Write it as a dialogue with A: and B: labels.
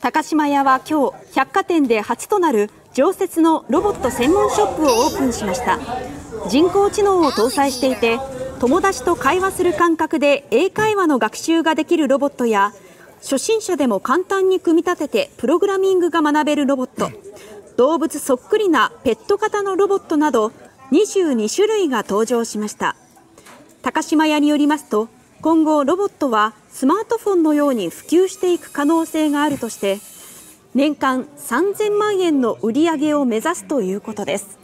A: 高島屋は今日、百貨店で初となる常設のロボット専門ショップをオープンしました。人工知能を搭載していて、友達と会話する感覚で英会話の学習ができるロボットや、初心者でも簡単に組み立ててプログラミングが学べるロボット、動物そっくりなペット型のロボットなど22種類が登場しました。高島屋によりますと、今後ロボットはスマートフォンのように普及していく可能性があるとして、年間3000万円の売り上げを目指すということです。